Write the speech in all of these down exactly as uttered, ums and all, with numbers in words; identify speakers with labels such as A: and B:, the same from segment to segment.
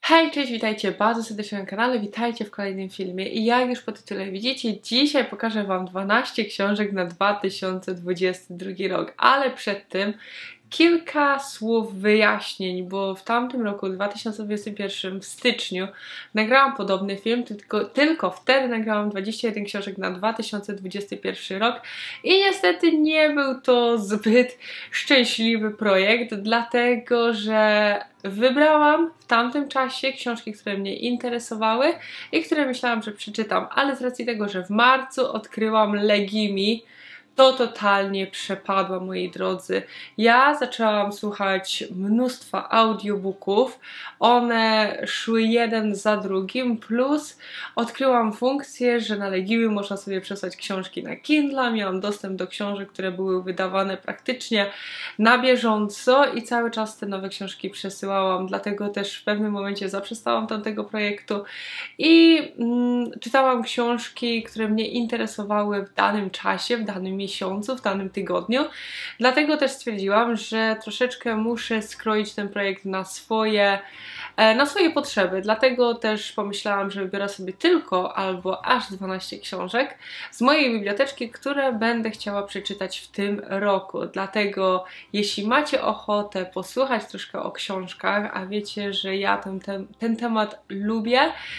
A: Hej, cześć, witajcie bardzo serdecznie na kanale, witajcie w kolejnym filmie i jak już po tytule widzicie, dzisiaj pokażę Wam dwanaście książek na dwa tysiące dwudziesty drugi rok, ale przed tym kilka słów wyjaśnień, bo w tamtym roku, dwa tysiące dwudziestym pierwszym, w styczniu, nagrałam podobny film, tylko, tylko wtedy nagrałam dwadzieścia jeden książek na dwa tysiące dwudziesty pierwszy rok i niestety nie był to zbyt szczęśliwy projekt, dlatego że wybrałam w tamtym czasie książki, które mnie interesowały i które myślałam, że przeczytam, ale z racji tego, że w marcu odkryłam Legimi, to totalnie przepadła, moi drodzy. Ja zaczęłam słuchać mnóstwa audiobooków, one szły jeden za drugim, plus odkryłam funkcję, że na Legimi można sobie przesłać książki na Kindle, miałam dostęp do książek, które były wydawane praktycznie na bieżąco i cały czas te nowe książki przesyłałam, dlatego też w pewnym momencie zaprzestałam tamtego projektu i mm, czytałam książki, które mnie interesowały w danym czasie, w danym miesiącu, w danym tygodniu. Dlatego też stwierdziłam, że troszeczkę muszę skroić ten projekt na swoje, na swoje potrzeby. Dlatego też pomyślałam, że wybiorę sobie tylko albo aż dwanaście książek z mojej biblioteczki, które będę chciała przeczytać w tym roku. Dlatego jeśli macie ochotę posłuchać troszkę o książkach, a wiecie, że ja ten, ten, ten temat lubię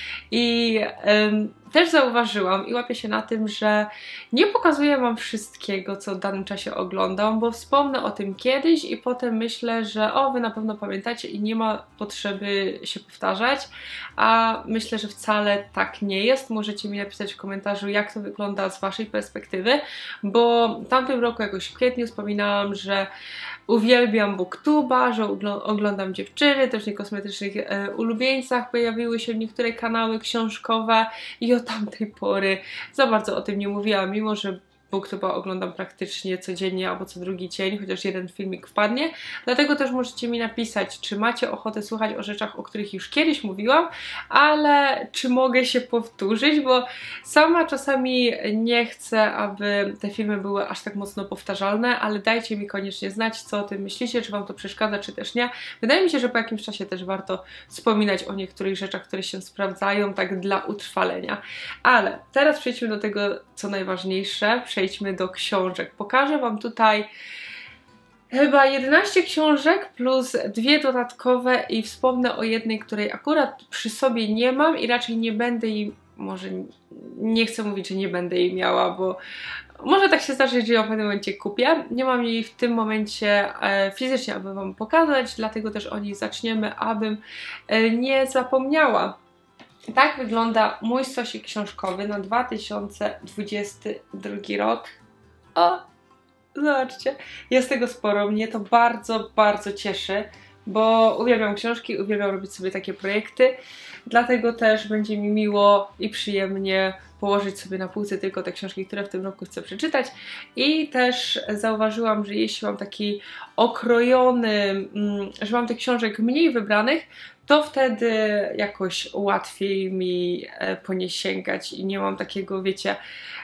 A: i ym, też zauważyłam i łapię się na tym, że nie pokazuję Wam wszystkiego, co w danym czasie oglądam, bo wspomnę o tym kiedyś i potem myślę, że o, Wy na pewno pamiętacie i nie ma potrzeby się powtarzać, a myślę, że wcale tak nie jest. Możecie mi napisać w komentarzu, jak to wygląda z Waszej perspektywy, bo w tamtym roku jakoś w kwietniu wspominałam, że uwielbiam booktuba, że oglądam dziewczyny, też w niekosmetycznych e, ulubieńcach pojawiły się niektóre kanały książkowe i od tamtej pory za bardzo o tym nie mówiłam, mimo że booktuba oglądam praktycznie codziennie albo co drugi dzień, chociaż jeden filmik wpadnie. Dlatego też możecie mi napisać, czy macie ochotę słuchać o rzeczach, o których już kiedyś mówiłam, ale czy mogę się powtórzyć, bo sama czasami nie chcę, aby te filmy były aż tak mocno powtarzalne, ale dajcie mi koniecznie znać, co o tym myślicie, czy Wam to przeszkadza, czy też nie. Wydaje mi się, że po jakimś czasie też warto wspominać o niektórych rzeczach, które się sprawdzają, tak dla utrwalenia. Ale teraz przejdźmy do tego, co najważniejsze. Przejdźmy do książek. Pokażę Wam tutaj chyba jedenaście książek plus dwie dodatkowe i wspomnę o jednej, której akurat przy sobie nie mam i raczej nie będę jej, może nie chcę mówić, że nie będę jej miała, bo może tak się zdarzyć, że ją w pewnym momencie kupię. Nie mam jej w tym momencie e, fizycznie, aby Wam pokazać, dlatego też o niej zaczniemy, abym e, nie zapomniała. Tak wygląda mój stosik książkowy na dwa tysiące dwudziesty drugi rok. O, zobaczcie, jest tego sporo. Mnie to bardzo, bardzo cieszy, bo uwielbiam książki, uwielbiam robić sobie takie projekty. Dlatego też będzie mi miło i przyjemnie położyć sobie na półce tylko te książki, które w tym roku chcę przeczytać. I też zauważyłam, że jeśli mam taki okrojony, że mam tych książek mniej wybranych, to wtedy jakoś łatwiej mi po nie sięgać i nie mam takiego, wiecie,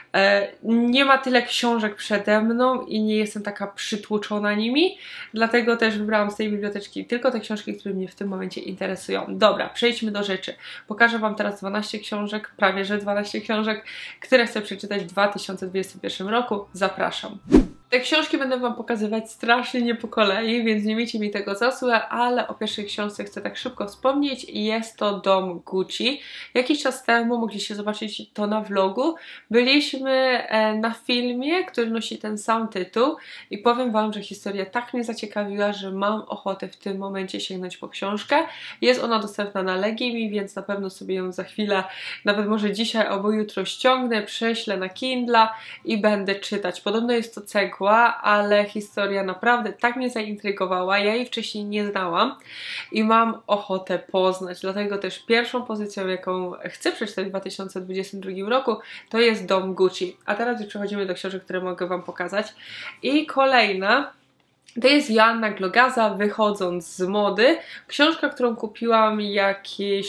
A: nie ma tyle książek przede mną i nie jestem taka przytłoczona nimi, dlatego też wybrałam z tej biblioteczki tylko te książki, które mnie w tym momencie interesują. Dobra, przejdźmy do rzeczy. Pokażę Wam teraz dwanaście książek, prawie że dwanaście książek, które chcę przeczytać w dwa tysiące dwudziestym pierwszym roku. Zapraszam. Te książki będę Wam pokazywać strasznie nie po kolei, więc nie miejcie mi tego za złe, ale o pierwszej książce chcę tak szybko wspomnieć i jest to Dom Gucci. Jakiś czas temu mogliście zobaczyć to na vlogu. Byliśmy na filmie, który nosi ten sam tytuł i powiem Wam, że historia tak mnie zaciekawiła, że mam ochotę w tym momencie sięgnąć po książkę. Jest ona dostępna na Legimi, więc na pewno sobie ją za chwilę, nawet może dzisiaj albo jutro ściągnę, prześlę na Kindle i będę czytać. Podobno jest to cegła, ale historia naprawdę tak mnie zaintrygowała, ja jej wcześniej nie znałam i mam ochotę poznać, dlatego też pierwszą pozycją, jaką chcę przeczytać w dwa tysiące dwudziestym drugim roku, to jest Dom Gucci. A teraz już przechodzimy do książek, które mogę Wam pokazać. I kolejna to jest Joanna Glogaza, Wychodząc z mody. Książka, którą kupiłam jakieś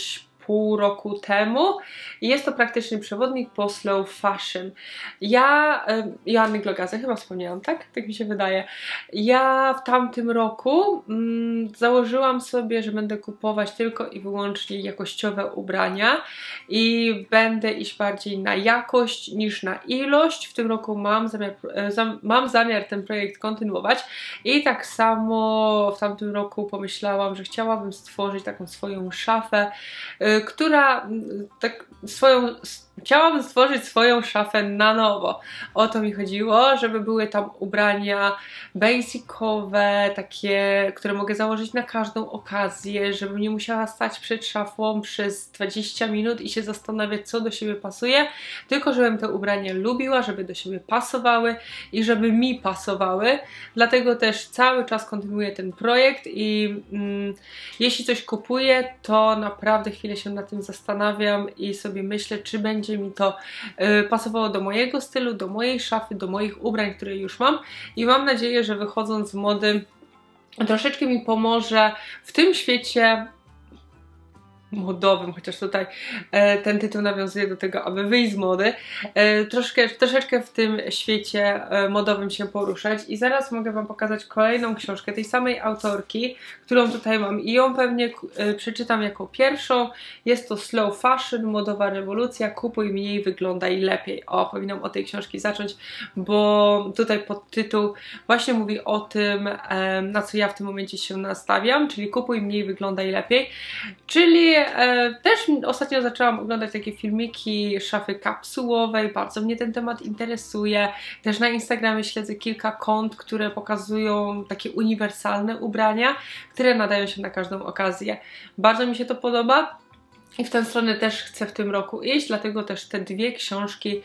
A: pół roku temu i jest to praktyczny przewodnik po slow fashion. Ja, Joanny Glogazy, chyba wspomniałam, tak? Tak mi się wydaje. Ja w tamtym roku mm, założyłam sobie, że będę kupować tylko i wyłącznie jakościowe ubrania i będę iść bardziej na jakość niż na ilość. W tym roku mam zamiar, mam zamiar ten projekt kontynuować i tak samo w tamtym roku pomyślałam, że chciałabym stworzyć taką swoją szafę, która tak swoją chciałabym stworzyć swoją szafę na nowo. O to mi chodziło, żeby były tam ubrania basicowe, takie, które mogę założyć na każdą okazję, żebym nie musiała stać przed szafą przez dwadzieścia minut i się zastanawiać, co do siebie pasuje, tylko żebym te ubrania lubiła, żeby do siebie pasowały i żeby mi pasowały. Dlatego też cały czas kontynuuję ten projekt i mm, jeśli coś kupuję, to naprawdę chwilę się nad tym zastanawiam i sobie myślę, czy będzie mi to y, pasowało do mojego stylu, do mojej szafy, do moich ubrań, które już mam i mam nadzieję, że wychodząc z mody troszeczkę mi pomoże w tym świecie modowym, chociaż tutaj e, ten tytuł nawiązuje do tego, aby wyjść z mody, e, troszkę, troszeczkę w tym świecie e, modowym się poruszać i zaraz mogę Wam pokazać kolejną książkę tej samej autorki, którą tutaj mam i ją pewnie e, przeczytam jako pierwszą. Jest to Slow Fashion, modowa rewolucja, kupuj mniej, wyglądaj lepiej. O, powinnam od tej książki zacząć, bo tutaj podtytuł właśnie mówi o tym, e, na co ja w tym momencie się nastawiam, czyli kupuj mniej, wyglądaj lepiej, czyli E, też ostatnio zaczęłam oglądać takie filmiki szafy kapsułowej, bardzo mnie ten temat interesuje. Też na Instagramie śledzę kilka kont, które pokazują takie uniwersalne ubrania, które nadają się na każdą okazję. Bardzo mi się to podoba i w tę stronę też chcę w tym roku iść, dlatego też te dwie książki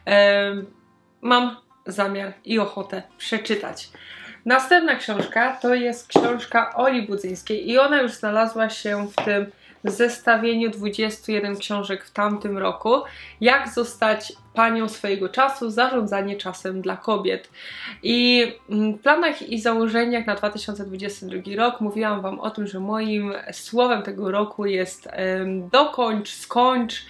A: e, mam zamiar i ochotę przeczytać. Następna książka to jest książka Oli Budzyńskiej i ona już znalazła się w tym zestawieniu dwudziestu jeden książek w tamtym roku. Jak zostać panią swojego czasu, zarządzanie czasem dla kobiet. I w planach i założeniach na dwa tysiące dwudziesty drugi rok mówiłam Wam o tym, że moim słowem tego roku jest um, dokończ, skończ.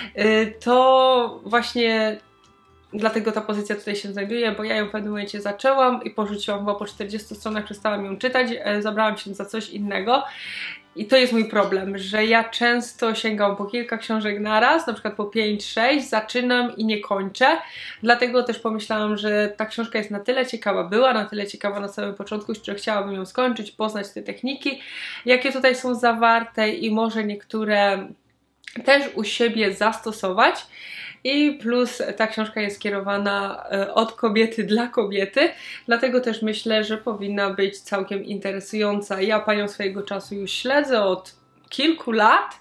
A: Y, to właśnie dlatego ta pozycja tutaj się znajduje, bo ja ją w pewnym momencie zaczęłam i porzuciłam chyba po czterdziestu stronach, przestałam ją czytać, e, zabrałam się za coś innego. I to jest mój problem, że ja często sięgam po kilka książek naraz, na przykład po pięć sześć, zaczynam i nie kończę. Dlatego też pomyślałam, że ta książka jest na tyle ciekawa, była na tyle ciekawa na samym początku, że chciałabym ją skończyć, poznać te techniki, jakie tutaj są zawarte i może niektóre też u siebie zastosować. I plus ta książka jest skierowana od kobiety dla kobiety, dlatego też myślę, że powinna być całkiem interesująca. Ja panią swojego czasu już śledzę od kilku lat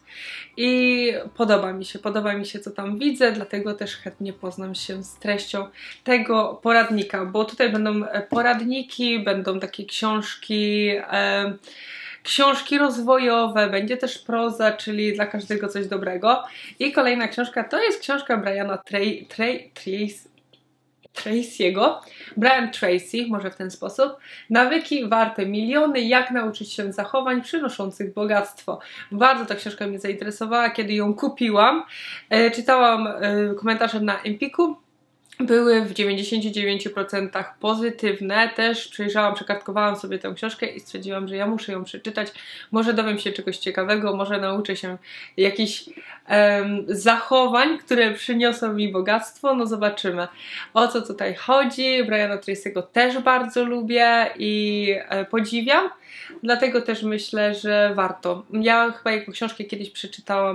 A: i podoba mi się, podoba mi się co tam widzę, dlatego też chętnie poznam się z treścią tego poradnika, bo tutaj będą poradniki, będą takie książki e, książki rozwojowe, będzie też proza, czyli dla każdego coś dobrego. I kolejna książka to jest książka Briana Tracy, Tracy, Tracy'ego, Brian Tracy, może w ten sposób. Nawyki warte miliony, jak nauczyć się zachowań przynoszących bogactwo. Bardzo ta książka mnie zainteresowała, kiedy ją kupiłam. E, czytałam e, komentarze na Empiku. Były w dziewięćdziesięciu dziewięciu procentach pozytywne. Też przejrzałam, przekartkowałam sobie tę książkę i stwierdziłam, że ja muszę ją przeczytać. Może dowiem się czegoś ciekawego, może nauczę się jakichś um, zachowań, które przyniosą mi bogactwo. No zobaczymy, o co tutaj chodzi. Briana Tracy'ego też bardzo lubię i e, podziwiam. Dlatego też myślę, że warto. Ja chyba jego książkę kiedyś przeczytałam,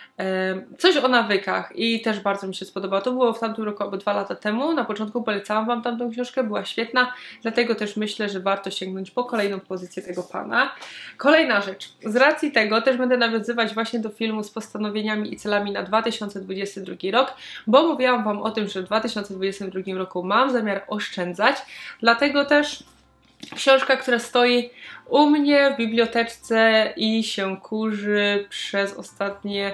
A: coś o nawykach i też bardzo mi się spodobało. To było w tamtym roku albo dwa lata temu. Na początku polecałam Wam tamtą książkę, była świetna, dlatego też myślę, że warto sięgnąć po kolejną pozycję tego pana. Kolejna rzecz. Z racji tego też będę nawiązywać właśnie do filmu z postanowieniami i celami na dwa tysiące dwudziesty drugi rok, bo mówiłam Wam o tym, że w dwa tysiące dwudziestym drugim roku mam zamiar oszczędzać, dlatego też książka, która stoi u mnie w biblioteczce i się kurzy przez ostatnie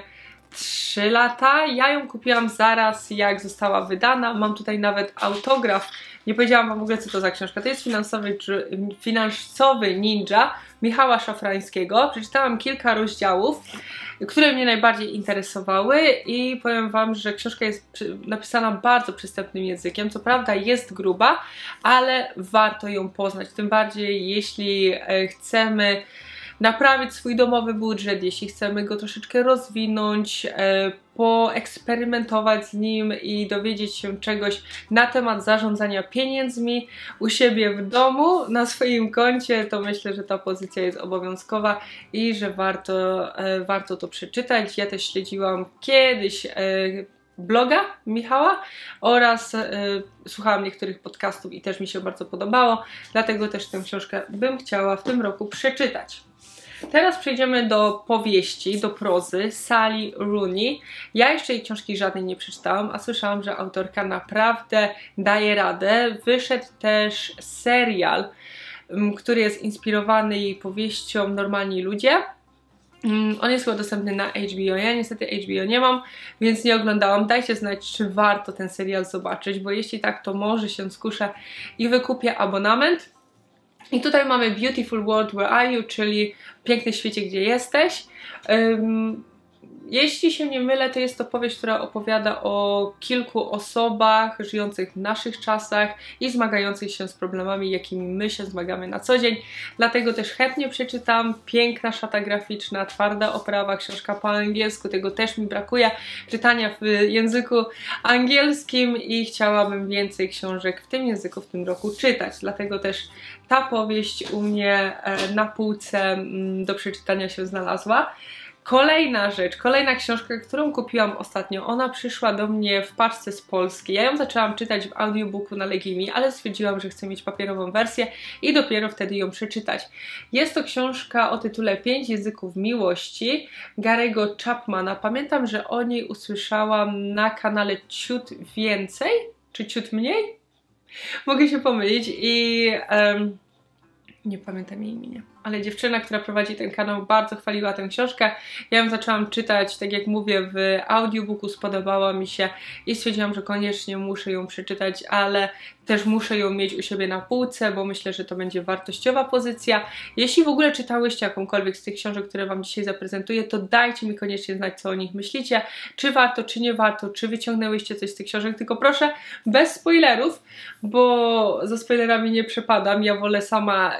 A: trzy lata. Ja ją kupiłam zaraz jak została wydana. Mam tutaj nawet autograf Nie powiedziałam Wam w ogóle, co to za książka. To jest finansowy, finansowy ninja Michała Szafrańskiego. Przeczytałam kilka rozdziałów, które mnie najbardziej interesowały i powiem Wam, że książka jest napisana bardzo przystępnym językiem. Co prawda jest gruba, ale warto ją poznać. Tym bardziej, jeśli chcemy naprawić swój domowy budżet, jeśli chcemy go troszeczkę rozwinąć, e, poeksperymentować z nim i dowiedzieć się czegoś na temat zarządzania pieniędzmi u siebie w domu, na swoim koncie, to myślę, że ta pozycja jest obowiązkowa i że warto, e, warto to przeczytać. Ja też śledziłam kiedyś e, bloga Michała oraz e, słuchałam niektórych podcastów i też mi się bardzo podobało, dlatego też tę książkę bym chciała w tym roku przeczytać. Teraz przejdziemy do powieści, do prozy Sally Rooney. Ja jeszcze jej książki żadnej nie przeczytałam, a słyszałam, że autorka naprawdę daje radę. Wyszedł też serial, który jest inspirowany jej powieścią Normalni ludzie. On jest chyba dostępny na H B O. Ja niestety H B O nie mam, więc nie oglądałam. Dajcie znać, czy warto ten serial zobaczyć, bo jeśli tak, to może się skuszę i wykupię abonament. I tutaj mamy Beautiful World, Where Are You, czyli Piękny świecie, gdzie jesteś. Um, jeśli się nie mylę, to jest to powieść, która opowiada o kilku osobach żyjących w naszych czasach i zmagających się z problemami, jakimi my się zmagamy na co dzień. Dlatego też chętnie przeczytam. Piękna szata graficzna, twarda oprawa, książka po angielsku, tego też mi brakuje. Czytania w języku angielskim i chciałabym więcej książek w tym języku w tym roku czytać. Dlatego też ta powieść u mnie na półce do przeczytania się znalazła. Kolejna rzecz, kolejna książka, którą kupiłam ostatnio, ona przyszła do mnie w paczce z Polski. Ja ją zaczęłam czytać w audiobooku na Legimi, ale stwierdziłam, że chcę mieć papierową wersję i dopiero wtedy ją przeczytać. Jest to książka o tytule Pięć języków miłości Gary'ego Chapmana. Pamiętam, że o niej usłyszałam na kanale Ciut Więcej, czy Ciut Mniej? Mogę się pomylić i... Um, nie pamiętam jej imienia, ale dziewczyna, która prowadzi ten kanał, bardzo chwaliła tę książkę. Ja ją zaczęłam czytać, tak jak mówię, w audiobooku, spodobała mi się i stwierdziłam, że koniecznie muszę ją przeczytać, ale też muszę ją mieć u siebie na półce, bo myślę, że to będzie wartościowa pozycja. Jeśli w ogóle czytałyście jakąkolwiek z tych książek, które Wam dzisiaj zaprezentuję, to dajcie mi koniecznie znać, co o nich myślicie, czy warto, czy nie warto, czy wyciągnęłyście coś z tych książek, tylko proszę bez spoilerów, bo za spoilerami nie przepadam. Ja wolę sama,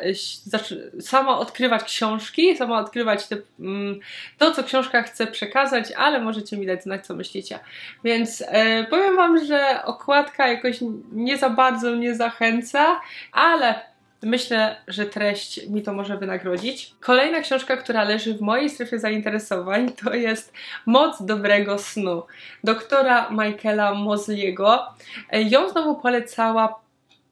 A: sama odkrywać książki, sama odkrywać te, to, co książka chce przekazać, ale możecie mi dać znać, co myślicie. Więc e, powiem Wam, że okładka jakoś nie za bardzo mnie zachęca, ale myślę, że treść mi to może wynagrodzić. Kolejna książka, która leży w mojej strefie zainteresowań, to jest Moc dobrego snu doktora Michaela Mosley'ego. Ją znowu polecała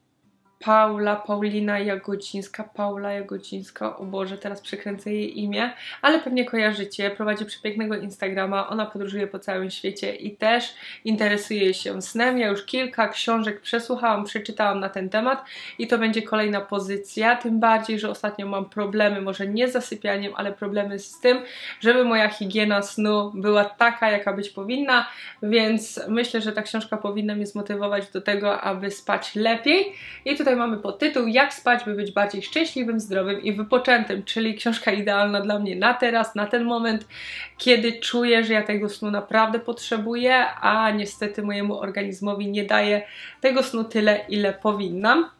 A: Paula, Paulina Jagodzińska, Paula Jagodzińska, o Boże, teraz przekręcę jej imię, ale pewnie kojarzycie, prowadzi przepięknego Instagrama, ona podróżuje po całym świecie i też interesuje się snem. Ja już kilka książek przesłuchałam, przeczytałam na ten temat i to będzie kolejna pozycja, tym bardziej, że ostatnio mam problemy, może nie z zasypianiem, ale problemy z tym, żeby moja higiena snu była taka, jaka być powinna, więc myślę, że ta książka powinna mnie zmotywować do tego, aby spać lepiej. I tutaj mamy podtytuł Jak spać, by być bardziej szczęśliwym, zdrowym i wypoczętym, czyli książka idealna dla mnie na teraz, na ten moment, kiedy czuję, że ja tego snu naprawdę potrzebuję, a niestety mojemu organizmowi nie daję tego snu tyle, ile powinnam.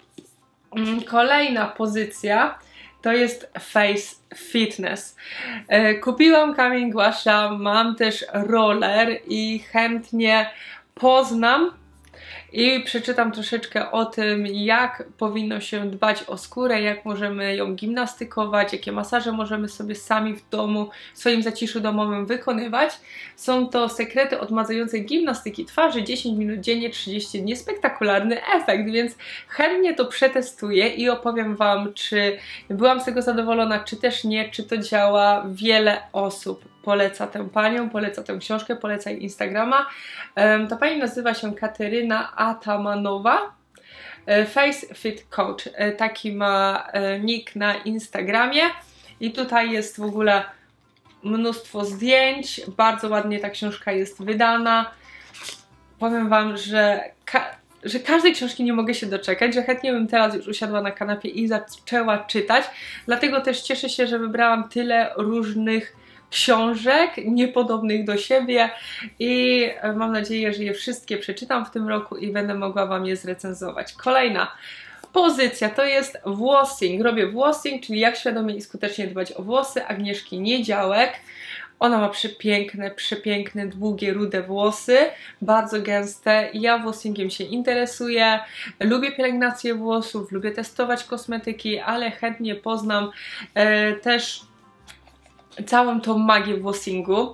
A: Kolejna pozycja to jest Face Fitness. Kupiłam kamień głasza, mam też roller i chętnie poznam i przeczytam troszeczkę o tym, jak powinno się dbać o skórę, jak możemy ją gimnastykować, jakie masaże możemy sobie sami w domu, w swoim zaciszu domowym wykonywać. Są to sekrety odmadzającej gimnastyki twarzy, dziesięć minut dziennie, trzydzieści dni, spektakularny efekt, więc chętnie to przetestuję i opowiem Wam, czy byłam z tego zadowolona, czy też nie, czy to działa. Wiele osób poleca tę panią, poleca tę książkę, poleca jej Instagrama. Ta pani nazywa się Kateryna Atamanowa, Face Fit Coach. Taki ma nick na Instagramie i tutaj jest w ogóle mnóstwo zdjęć, bardzo ładnie ta książka jest wydana. Powiem Wam, że że każdej książki nie mogę się doczekać, że chętnie bym teraz już usiadła na kanapie i zaczęła czytać. Dlatego też cieszę się, że wybrałam tyle różnych książek, niepodobnych do siebie i mam nadzieję, że je wszystkie przeczytam w tym roku i będę mogła Wam je zrecenzować. Kolejna pozycja to jest włosing. Robię włosing, czyli jak świadomie i skutecznie dbać o włosy Agnieszki Niedziałek. Ona ma przepiękne, przepiękne, długie, rude włosy, bardzo gęste. Ja włosingiem się interesuję, lubię pielęgnację włosów, lubię testować kosmetyki, ale chętnie poznam e, też całą tą magię włosingu.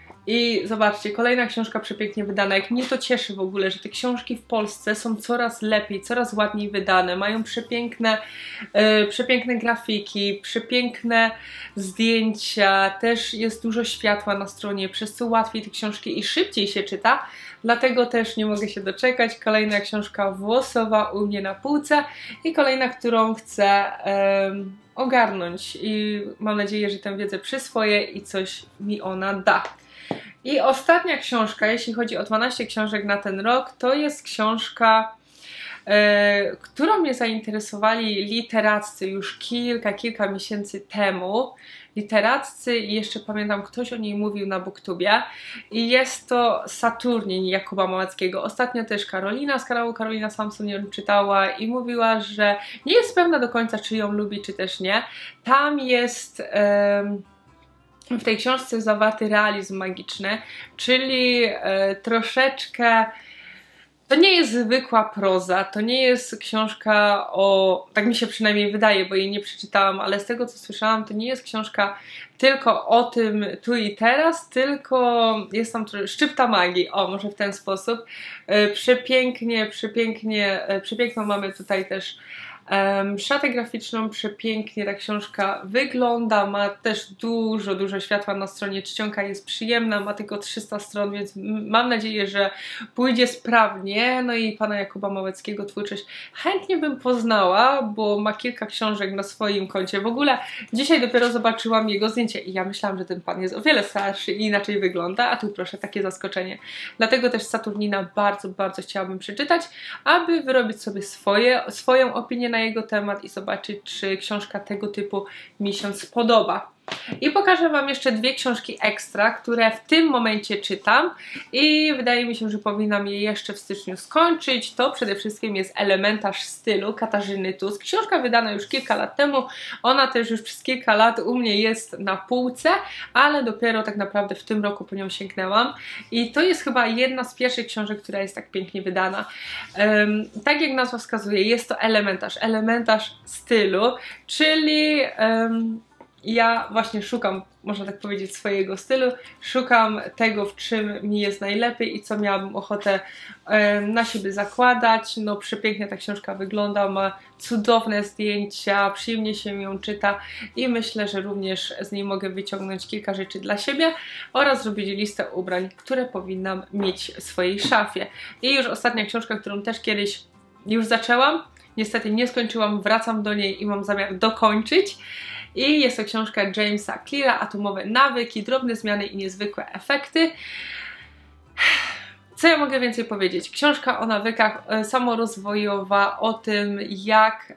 A: I zobaczcie, kolejna książka przepięknie wydana. Jak mnie to cieszy w ogóle, że te książki w Polsce są coraz lepiej, coraz ładniej wydane. Mają przepiękne, yy, przepiękne grafiki, przepiękne zdjęcia. Też jest dużo światła na stronie, przez co łatwiej te książki i szybciej się czyta. Dlatego też nie mogę się doczekać. Kolejna książka włosowa u mnie na półce i kolejna, którą chcę yy, ogarnąć. I mam nadzieję, że tę wiedzę przyswoję i coś mi ona da. I ostatnia książka, jeśli chodzi o dwanaście książek na ten rok, to jest książka, e, którą mnie zainteresowali literaccy już kilka, kilka miesięcy temu. Literaccy i jeszcze pamiętam, ktoś o niej mówił na Booktubie i jest to Saturnin Jakuba Małeckiego. Ostatnio też Karolina z kanału Karolina Samson ją czytała i mówiła, że nie jest pewna do końca, czy ją lubi, czy też nie. Tam jest... E, w tej książce zawarty realizm magiczny, czyli e, troszeczkę, to nie jest zwykła proza, to nie jest książka o, tak mi się przynajmniej wydaje, bo jej nie przeczytałam, ale z tego co słyszałam, to nie jest książka tylko o tym tu i teraz, tylko jest tam szczypta magii, o może w ten sposób. E, przepięknie, przepięknie, e, przepiękną mamy tutaj też Um, szatę graficzną, przepięknie ta książka wygląda, ma też dużo, dużo światła na stronie, czcionka jest przyjemna, ma tylko trzysta stron, więc mam nadzieję, że pójdzie sprawnie. No i pana Jakuba Małeckiego twórczość chętnie bym poznała, bo ma kilka książek na swoim koncie. W ogóle dzisiaj dopiero zobaczyłam jego zdjęcie i ja myślałam, że ten pan jest o wiele starszy i inaczej wygląda, a tu proszę, takie zaskoczenie. Dlatego też Saturnina bardzo, bardzo chciałabym przeczytać, aby wyrobić sobie swoje, swoją opinię na jego temat i zobaczyć, czy książka tego typu mi się spodoba. I pokażę Wam jeszcze dwie książki ekstra, które w tym momencie czytam i wydaje mi się, że powinnam je jeszcze w styczniu skończyć. To przede wszystkim jest Elementarz stylu Katarzyny Tusk. Książka wydana już kilka lat temu, ona też już przez kilka lat u mnie jest na półce, ale dopiero tak naprawdę w tym roku po nią sięgnęłam i to jest chyba jedna z pierwszych książek, która jest tak pięknie wydana. Um, tak jak nazwa wskazuje, jest to elementarz, elementarz stylu, czyli um, ja właśnie szukam, można tak powiedzieć, swojego stylu, szukam tego, w czym mi jest najlepiej i co miałabym ochotę e, na siebie zakładać. No przepięknie ta książka wygląda, ma cudowne zdjęcia, przyjemnie się ją czyta i myślę, że również z niej mogę wyciągnąć kilka rzeczy dla siebie oraz zrobić listę ubrań, które powinnam mieć w swojej szafie. I już ostatnia książka, którą też kiedyś już zaczęłam, niestety nie skończyłam, wracam do niej i mam zamiar dokończyć. I jest to książka Jamesa Cleara, Atomowe nawyki, drobne zmiany i niezwykłe efekty. Co ja mogę więcej powiedzieć? Książka o nawykach samorozwojowa, o tym jak,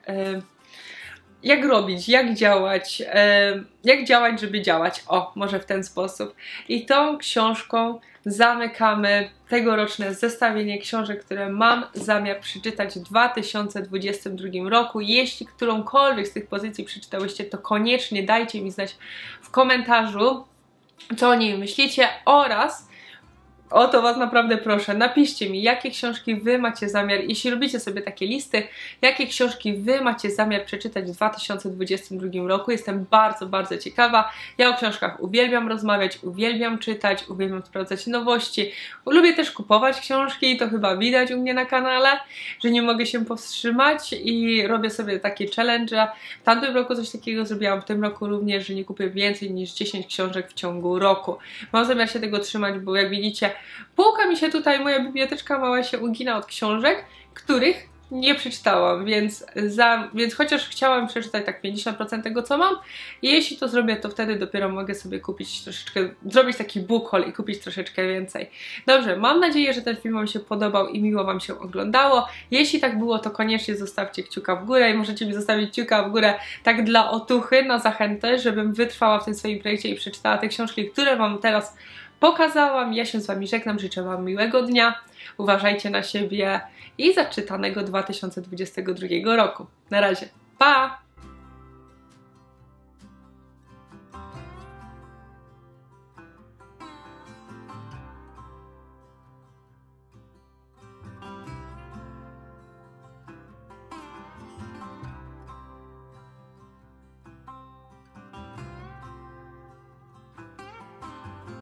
A: jak robić, jak działać, jak działać, żeby działać. O, może w ten sposób. I tą książką zamykamy tegoroczne zestawienie książek, które mam zamiar przeczytać w dwa tysiące dwudziestym drugim roku. Jeśli którąkolwiek z tych pozycji przeczytałyście, to koniecznie dajcie mi znać w komentarzu, co o niej myślicie oraz o to Was naprawdę proszę, napiszcie mi, jakie książki Wy macie zamiar, jeśli robicie sobie takie listy, jakie książki Wy macie zamiar przeczytać w dwa tysiące dwudziestym drugim roku. Jestem bardzo, bardzo ciekawa. Ja o książkach uwielbiam rozmawiać, uwielbiam czytać, uwielbiam sprawdzać nowości. Lubię też kupować książki, to chyba widać u mnie na kanale, że nie mogę się powstrzymać i robię sobie takie challenge. W tamtym roku coś takiego zrobiłam, w tym roku również, że nie kupię więcej niż dziesięć książek w ciągu roku. Mam zamiar się tego trzymać, bo jak widzicie, półka mi się tutaj, moja biblioteczka mała się ugina od książek, których nie przeczytałam, więc, za, więc chociaż chciałam przeczytać tak pięćdziesiąt procent tego, co mam, jeśli to zrobię, to wtedy dopiero mogę sobie kupić troszeczkę, zrobić taki book haul i kupić troszeczkę więcej. Dobrze, mam nadzieję, że ten film Wam się podobał i miło Wam się oglądało. Jeśli tak było, to koniecznie zostawcie kciuka w górę i możecie mi zostawić kciuka w górę tak dla otuchy, na zachętę, żebym wytrwała w tym swoim projekcie i przeczytała te książki, które Wam teraz pokazałam. Ja się z Wami żegnam, życzę Wam miłego dnia, uważajcie na siebie i zaczytanego dwa tysiące dwudziestego drugiego roku. Na razie, pa!